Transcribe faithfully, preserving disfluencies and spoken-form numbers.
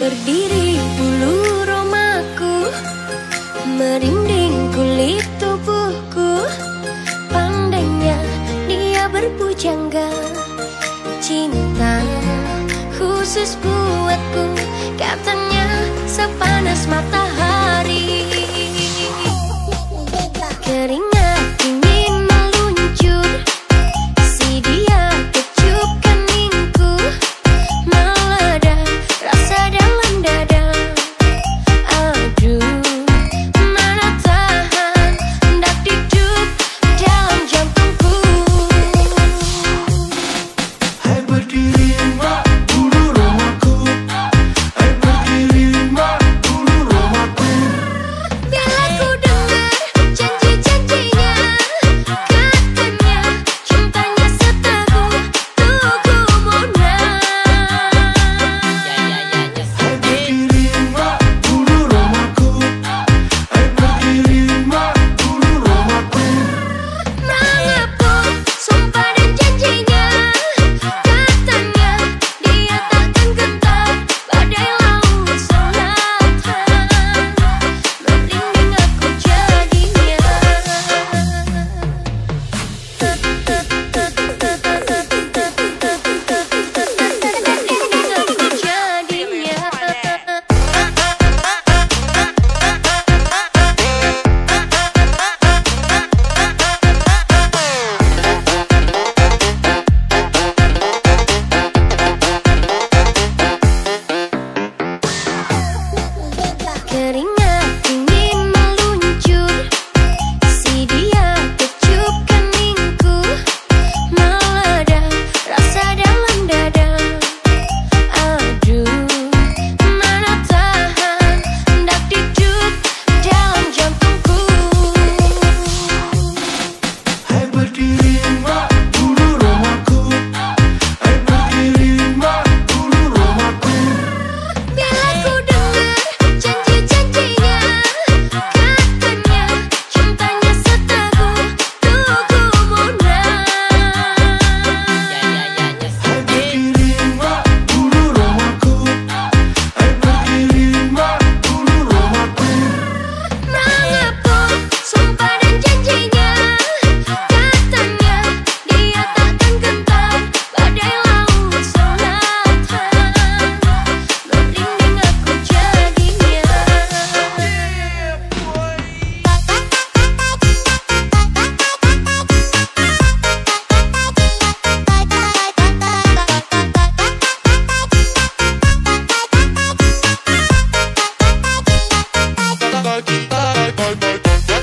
berdiri bulu romaku, merinding kulit tubuhku. Pandainya dia berpujangga, cinta khusus buatku, katanya sepanas matahari. Keringat dingin meluncur, si dia kecup keningku, meledak rasa dalam dada. Aduh, mana tahan, hendak duduk dalam jantungku. Hai berdiri mbak bulu romaku, hai berdiri mbak bulu romaku. Bila ku dengar janji-janjinya, katanya cintanya seteguh tugu mona. Hai berdiri mbak bulu romaku, hai berdiri mbak bulu romaku. Mengepung sumpah dan janjinya, katanya dia takkan gentar badai laut selatan. Merinding aku jadinya. Merinding aku jadinya. Keringat dingin meluncur, si dia kecup keningku, meledak rasa dalam dada. Aduh, mana tahan, hendak duduk dalam jantungku. Hai berdiri mbak bulu romaku, hai berdiri mbak bulu romaku. Bila ku dengar janji-janjinya, katanya cintanya seteguh tugu mona. Hai berdiri mbak bulu romaku, hai berdiri mbak bulu romaku. Mengepung sumpah dan janjinya, katanya dia takkan gentar badai laut selatan. Merinding aku jadinya. Bye.